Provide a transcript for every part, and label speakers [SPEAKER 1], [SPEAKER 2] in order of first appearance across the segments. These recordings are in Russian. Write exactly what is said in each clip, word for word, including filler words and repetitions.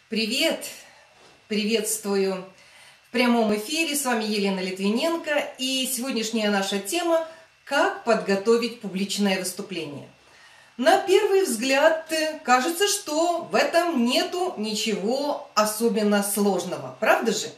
[SPEAKER 1] Привет! Приветствую в прямом эфире. С вами Елена Литвиненко. И сегодняшняя наша тема – как подготовить публичное выступление. На первый взгляд кажется, что в этом нету ничего особенно сложного. Правда же?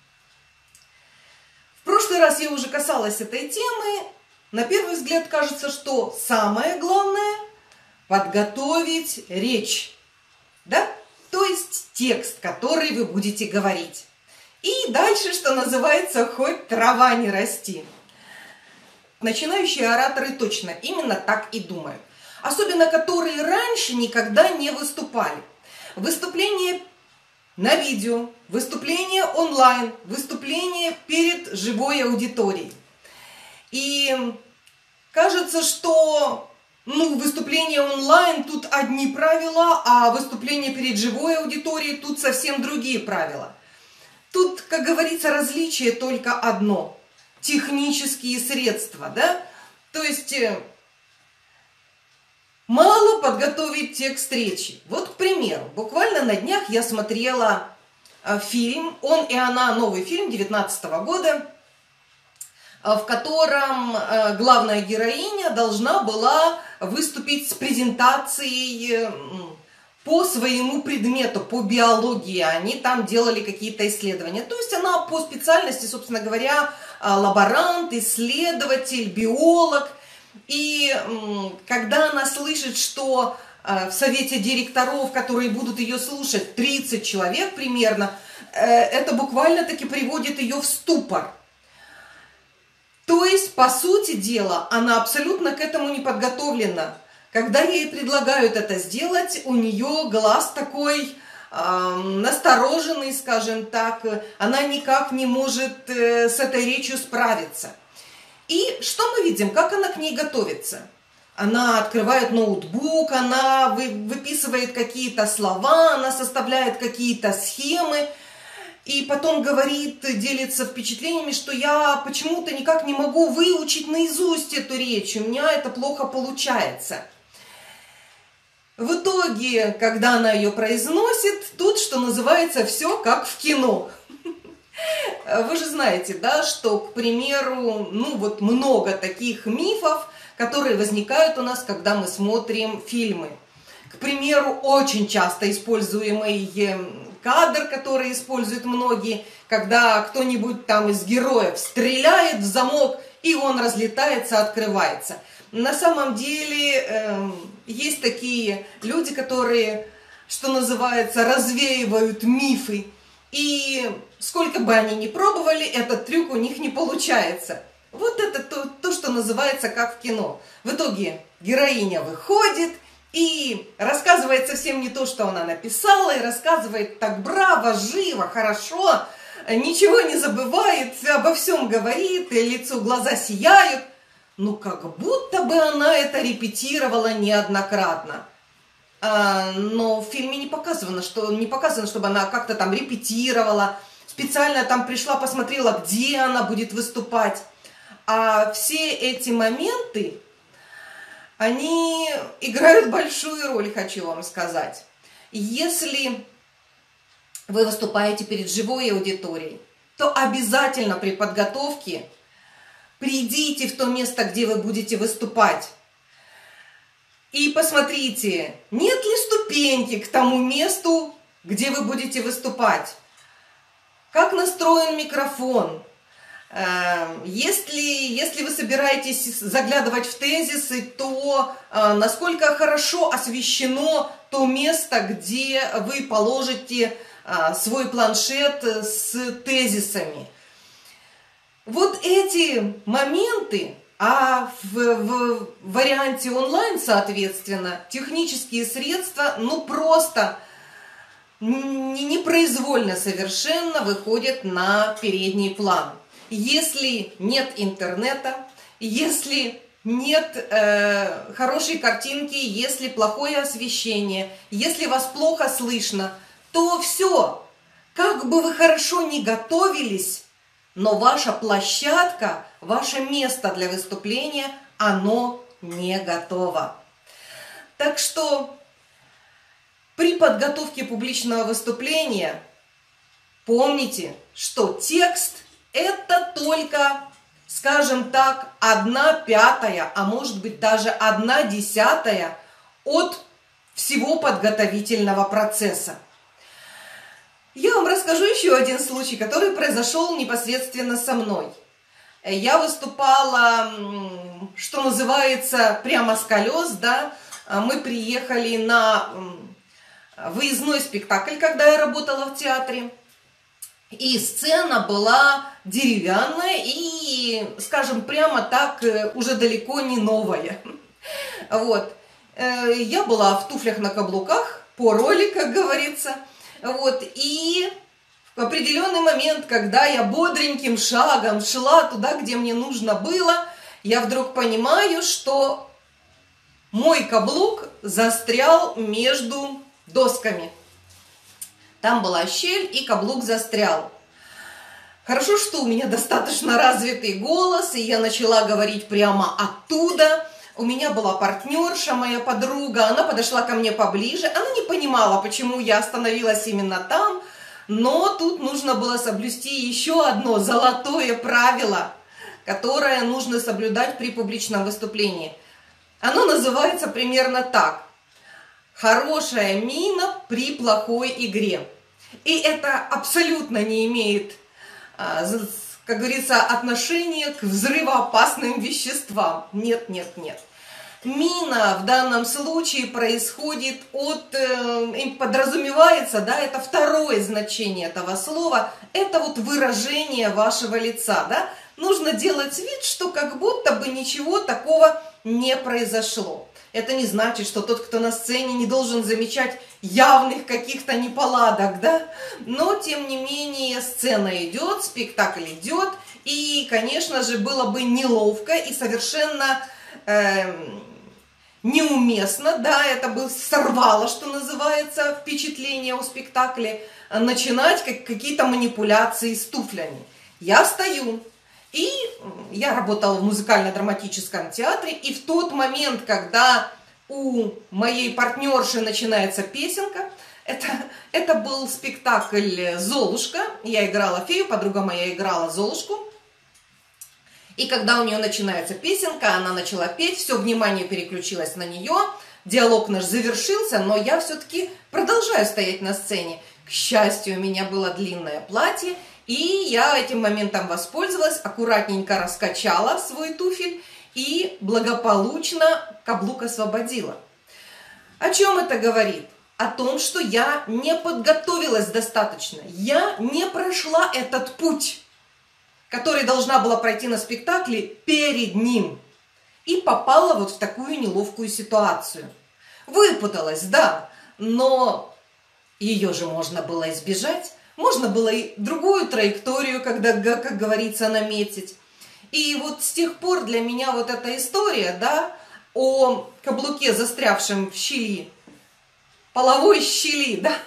[SPEAKER 1] В прошлый раз я уже касалась этой темы. На первый взгляд кажется, что самое главное – подготовить речь. Да? То есть текст, который вы будете говорить. И дальше, что называется, хоть трава не расти. Начинающие ораторы точно именно так и думают. Особенно, которые раньше никогда не выступали. Выступление на видео, выступление онлайн, выступление перед живой аудиторией. И кажется, что... Ну, выступление онлайн, тут одни правила, а выступление перед живой аудиторией, тут совсем другие правила. Тут, как говорится, различие только одно – технические средства, да? То есть, мало подготовить текст речи. Вот, к примеру, буквально на днях я смотрела фильм «Он и она», новый фильм две тысячи девятнадцатого года, в котором главная героиня должна была выступить с презентацией по своему предмету, по биологии. Они там делали какие-то исследования. То есть она по специальности, собственно говоря, лаборант, исследователь, биолог. И когда она слышит, что в совете директоров, которые будут ее слушать, тридцать человек примерно, это буквально-таки приводит ее в ступор. То есть, по сути дела, она абсолютно к этому не подготовлена. Когда ей предлагают это сделать, у нее глаз такой э, настороженный, скажем так, она никак не может э, с этой речью справиться. И что мы видим, как она к ней готовится? Она открывает ноутбук, она вы, выписывает какие-то слова, она составляет какие-то схемы. И потом говорит, делится впечатлениями, что я почему-то никак не могу выучить наизусть эту речь, у меня это плохо получается. В итоге, когда она ее произносит, тут, что называется, все как в кино. Вы же знаете, да, что, к примеру, ну вот много таких мифов, которые возникают у нас, когда мы смотрим фильмы. К примеру, очень часто используемый кадр, который используют многие, когда кто-нибудь там из героев стреляет в замок, и он разлетается, открывается. На самом деле э, есть такие люди, которые, что называется, развеивают мифы. И сколько бы они ни пробовали, этот трюк у них не получается. Вот это то, то, что называется как в кино. В итоге героиня выходит и рассказывает совсем не то, что она написала, и рассказывает так браво, живо, хорошо, ничего не забывает, обо всем говорит, и лицо, глаза сияют. Ну, как будто бы она это репетировала неоднократно. А, но в фильме не показано, что, не показано, чтобы она как-то там репетировала, специально там пришла, посмотрела, где она будет выступать. А все эти моменты, они играют большую роль, хочу вам сказать. Если вы выступаете перед живой аудиторией, то обязательно при подготовке придите в то место, где вы будете выступать. И посмотрите, нет ли ступеньки к тому месту, где вы будете выступать. Как настроен микрофон. Если, если вы собираетесь заглядывать в тезисы, то э, насколько хорошо освещено то место, где вы положите э, свой планшет с тезисами. Вот эти моменты, а в, в варианте онлайн, соответственно, технические средства, ну просто непроизвольно совершенно выходят на передний план. Если нет интернета, если нет э, хорошей картинки, если плохое освещение, если вас плохо слышно, то все, как бы вы хорошо ни готовились, но ваша площадка, ваше место для выступления, оно не готово. Так что При подготовке публичного выступления помните, что текст – это только, скажем так, одна пятая, а может быть даже одна десятая от всего подготовительного процесса. Я вам расскажу еще один случай, который произошел непосредственно со мной. Я выступала, что называется, прямо с колес, да. Мы приехали на выездной спектакль, когда я работала в театре. И сцена была деревянная и, скажем, прямо так, уже далеко не новая. Вот. Я была в туфлях на каблуках, по роли, как говорится. Вот. И в определенный момент, когда я бодреньким шагом шла туда, где мне нужно было, я вдруг понимаю, что мой каблук застрял между досками. Там была щель, и каблук застрял. Хорошо, что у меня достаточно развитый голос, и я начала говорить прямо оттуда. У меня была партнерша, моя подруга, она подошла ко мне поближе. Она не понимала, почему я остановилась именно там, но тут нужно было соблюсти еще одно золотое правило, которое нужно соблюдать при публичном выступлении. Оно называется примерно так: хорошая мина при плохой игре. И это абсолютно не имеет, как говорится, отношения к взрывоопасным веществам. Нет, нет, нет. Мина в данном случае происходит от, подразумевается, да, это второе значение этого слова, это вот выражение вашего лица, да. Нужно делать вид, что как будто бы ничего такого не произошло. Это не значит, что тот, кто на сцене, не должен замечать явных каких-то неполадок, да? Но, тем не менее, сцена идет, спектакль идет, и, конечно же, было бы неловко и совершенно э, неуместно, да, это бы сорвало, что называется, впечатление о спектакле, начинать как, какие-то манипуляции с туфлями. Я стою. И я работала в музыкально-драматическом театре, и в тот момент, когда у моей партнерши начинается песенка, это, это был спектакль «Золушка», я играла фею, подруга моя играла Золушку, и когда у нее начинается песенка, она начала петь, все внимание переключилось на нее, диалог наш завершился, но я все-таки продолжаю стоять на сцене. К счастью, у меня было длинное платье, и я этим моментом воспользовалась, аккуратненько раскачала свой туфель и благополучно каблук освободила. О чем это говорит? О том, что я не подготовилась достаточно. Я не прошла этот путь, который должна была пройти на спектакле перед ним. И попала вот в такую неловкую ситуацию. Выпуталась, да, но ее же можно было избежать. Можно было и другую траекторию, когда, как говорится, наметить. И вот с тех пор для меня вот эта история, да, о каблуке, застрявшем в щели, половой щели, да,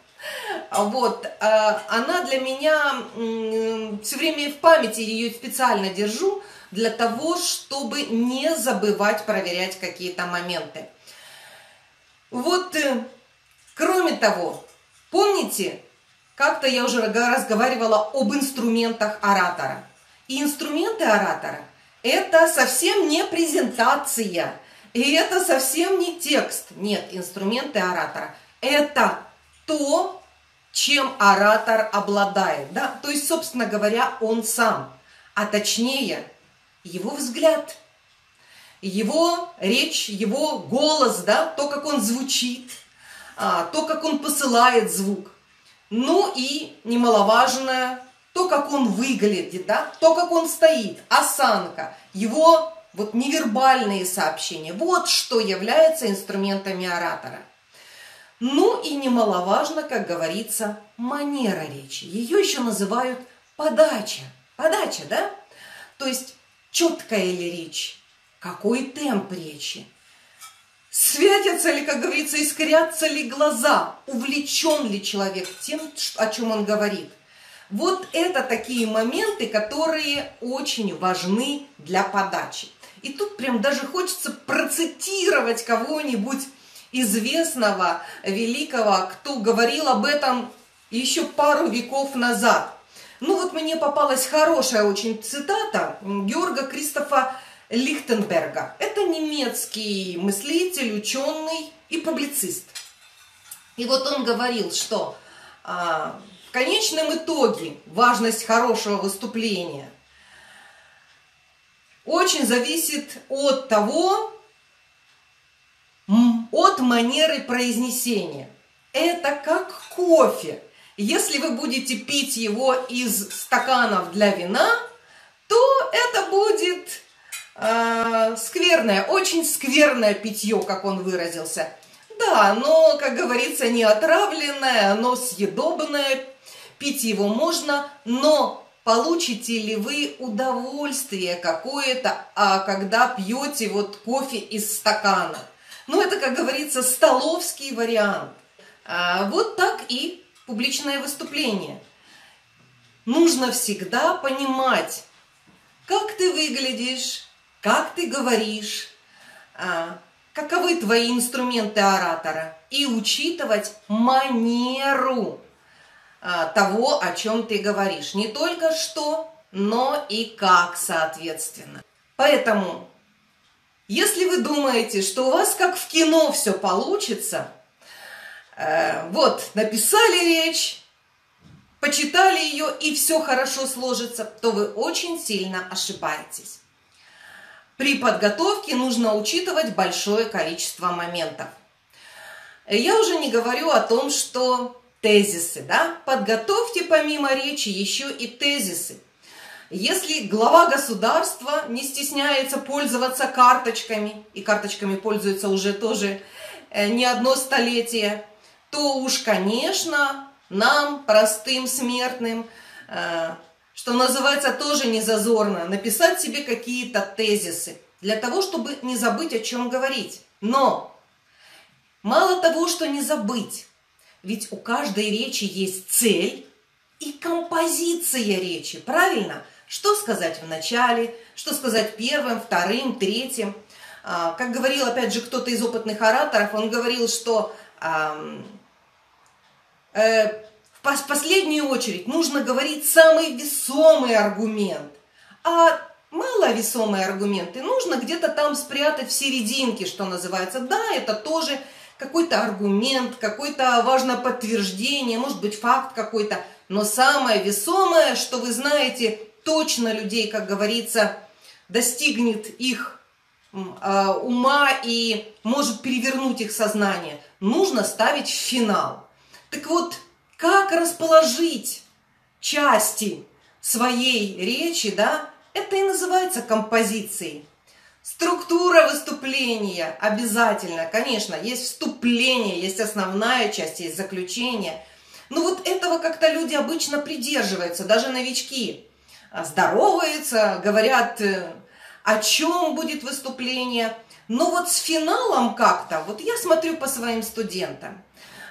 [SPEAKER 1] вот, она для меня все время в памяти, ее специально держу, для того, чтобы не забывать проверять какие-то моменты. Вот, кроме того, помните, как-то я уже разговаривала об инструментах оратора. И инструменты оратора – это совсем не презентация, и это совсем не текст. Нет, инструменты оратора – это то, чем оратор обладает. Да? То есть, собственно говоря, он сам, а точнее, его взгляд, его речь, его голос, да? То, как он звучит, то, как он посылает звук. Ну и немаловажное, то, как он выглядит, да, то, как он стоит, осанка, его вот невербальные сообщения. Вот что является инструментами оратора. Ну и немаловажно, как говорится, манера речи. Ее еще называют подача. Подача, да? То есть четкая ли речь, какой темп речи. Светятся ли, как говорится, искрятся ли глаза, увлечен ли человек тем, о чем он говорит. Вот это такие моменты, которые очень важны для подачи. И тут прям даже хочется процитировать кого-нибудь известного великого, кто говорил об этом еще пару веков назад. Ну вот мне попалась хорошая очень цитата Георга Кристофа Лихтенберга. Это немецкий мыслитель, ученый и публицист. И вот он говорил, что а, в конечном итоге важность хорошего выступления очень зависит от того, от манеры произнесения. Это как кофе. Если вы будете пить его из стаканов для вина, то это будет э, скверное, очень скверное питье, как он выразился. Да, но, как говорится, не отравленное, но съедобное. Пить его можно, но получите ли вы удовольствие какое-то, а когда пьете вот кофе из стакана? Ну, это, как говорится, столовский вариант. А вот так и публичное выступление. Нужно всегда понимать, как ты выглядишь, как ты говоришь, а, каковы твои инструменты оратора, и учитывать манеру а, того, о чем ты говоришь. Не только что, но и как, соответственно. Поэтому, если вы думаете, что у вас как в кино все получится, э, вот, написали речь, почитали ее и все хорошо сложится, то вы очень сильно ошибаетесь. При подготовке нужно учитывать большое количество моментов. Я уже не говорю о том, что тезисы, да, подготовьте помимо речи еще и тезисы. Если глава государства не стесняется пользоваться карточками, и карточками пользуется уже тоже не одно столетие, то уж, конечно, нам, простым смертным, что называется, тоже не зазорно написать себе какие-то тезисы, для того, чтобы не забыть, о чем говорить. Но мало того, что не забыть, ведь у каждой речи есть цель и композиция речи, правильно? Что сказать в начале, что сказать первым, вторым, третьим. Как говорил, опять же, кто-то из опытных ораторов, он говорил, что э, э, в последнюю очередь нужно говорить самый весомый аргумент, а маловесомые аргументы нужно где-то там спрятать в серединке, что называется. Да, это тоже какой-то аргумент, какое-то важное подтверждение, может быть, факт какой-то, но самое весомое, что вы знаете, точно людей, как говорится, достигнет их э, ума и может перевернуть их сознание, нужно ставить в финал. Так вот, как расположить части своей речи, да, это и называется композицией. Структура выступления обязательно, конечно, есть вступление, есть основная часть, есть заключение. Но вот этого как-то люди обычно придерживаются, даже новички. Здороваются, говорят, о чем будет выступление. Но вот с финалом как-то, вот я смотрю по своим студентам,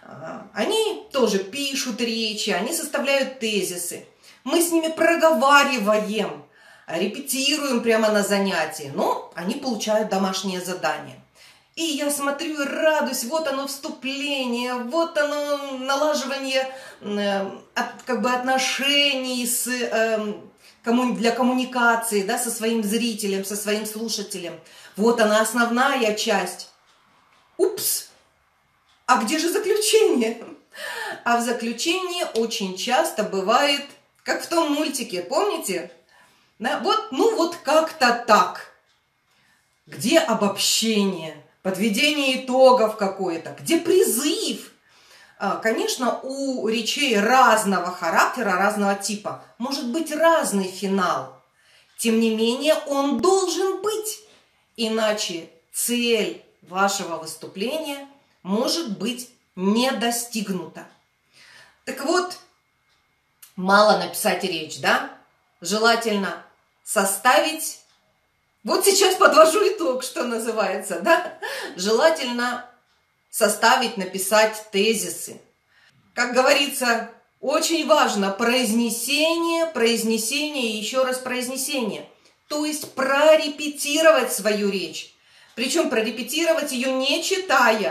[SPEAKER 1] они тоже пишут речи, они составляют тезисы. Мы с ними проговариваем, репетируем прямо на занятии, но они получают домашнее задание. И я смотрю и радуюсь, вот оно вступление, вот оно налаживание э, от, как бы отношений с, э, комму, для коммуникации, да, со своим зрителем, со своим слушателем. Вот она основная часть. Упс! А где же заключение? А в заключении очень часто бывает, как в том мультике, помните? Да, вот, ну вот как-то так. Где обобщение? Подведение итогов какое-то, где призыв. Конечно, у речей разного характера, разного типа может быть разный финал. Тем не менее, он должен быть. Иначе цель вашего выступления может быть не достигнута. Так вот, мало написать речь, да? Желательно составить. Вот сейчас подвожу итог, что называется, да? Желательно составить, написать тезисы. Как говорится, очень важно произнесение, произнесение и еще раз произнесение. То есть прорепетировать свою речь. Причем прорепетировать ее не читая,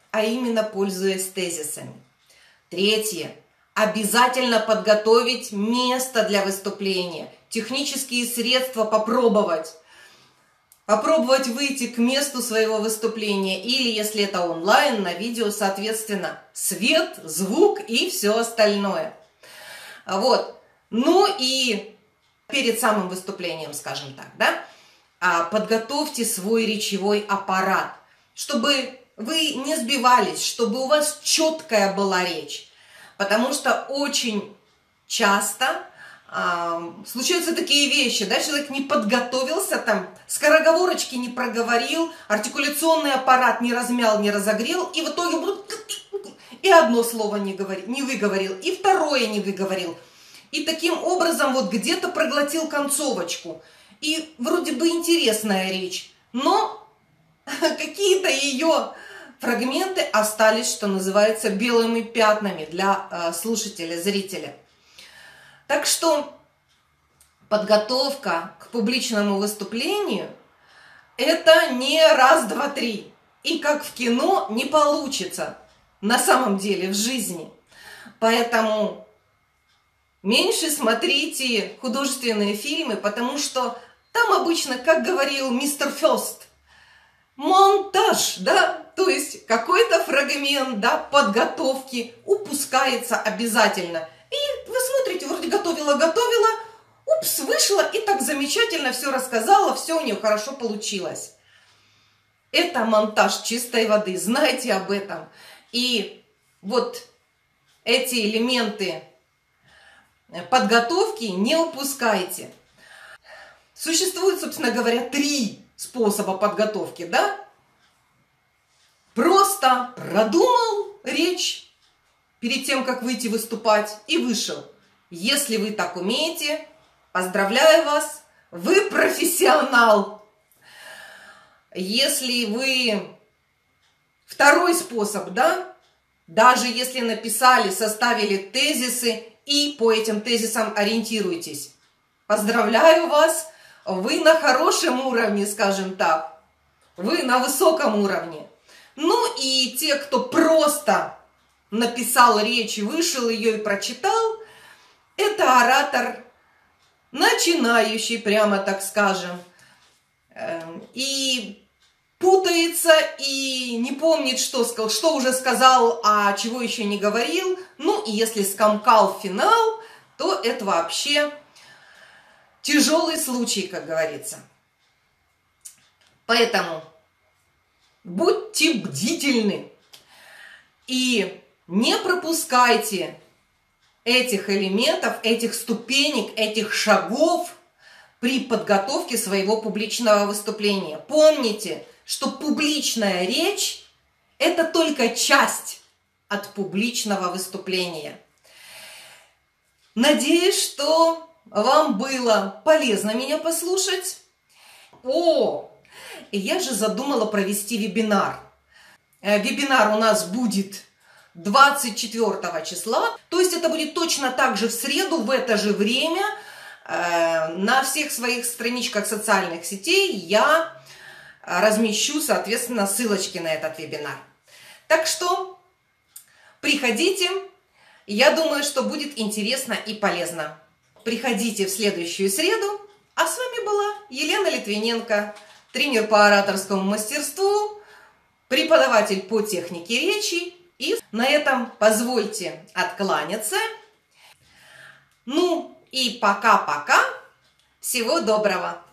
[SPEAKER 1] а именно пользуясь тезисами. Третье. Обязательно подготовить место для выступления, технические средства попробовать. Попробовать выйти к месту своего выступления или, если это онлайн, на видео, соответственно, свет, звук и все остальное. Вот. Ну и перед самым выступлением, скажем так, да, подготовьте свой речевой аппарат, чтобы вы не сбивались, чтобы у вас четкая была речь. Потому что очень часто а, случаются такие вещи, да, человек не подготовился, там, скороговорочки не проговорил, артикуляционный аппарат не размял, не разогрел, и в итоге и одно слово не, говори, не выговорил, и второе не выговорил. И таким образом вот где-то проглотил концовочку. И вроде бы интересная речь, но какие-то ее фрагменты остались, что называется, белыми пятнами для э, слушателя, зрителя. Так что подготовка к публичному выступлению – это не раз, два, три. И как в кино не получится на самом деле в жизни. Поэтому меньше смотрите художественные фильмы, потому что там обычно, как говорил мистер Фёст, монтаж, да, то есть какой-то фрагмент, да, подготовки упускается обязательно. И вы смотрите, вроде готовила-готовила, упс, вышла и так замечательно все рассказала, все у нее хорошо получилось. Это монтаж чистой воды, знайте об этом. И вот эти элементы подготовки не упускайте. Существует, собственно говоря, три способа подготовки, да? Просто продумал речь перед тем, как выйти выступать, и вышел. Если вы так умеете, поздравляю вас, вы профессионал. Если вы второй способ, да, даже если написали, составили тезисы и по этим тезисам ориентируетесь, поздравляю вас, вы на хорошем уровне, скажем так, вы на высоком уровне. Ну и те, кто просто написал речь, вышел ее и прочитал, это оратор начинающий, прямо так скажем, и путается, и не помнит, что сказал, что уже сказал, а чего еще не говорил. Ну и если скомкал финал, то это вообще тяжелый случай, как говорится. Поэтому будьте бдительны и не пропускайте этих элементов, этих ступенек, этих шагов при подготовке своего публичного выступления. Помните, что публичная речь – это только часть от публичного выступления. Надеюсь, что вам было полезно меня послушать. О, я же задумала провести вебинар. Вебинар у нас будет двадцать четвёртого числа, то есть это будет точно так же в среду, в это же время. На всех своих страничках социальных сетей я размещу, соответственно, ссылочки на этот вебинар. Так что приходите, я думаю, что будет интересно и полезно. Приходите в следующую среду, а с вами была Елена Литвиненко, тренер по ораторскому мастерству, преподаватель по технике речи. И на этом позвольте откланяться. Ну и пока-пока. Всего доброго.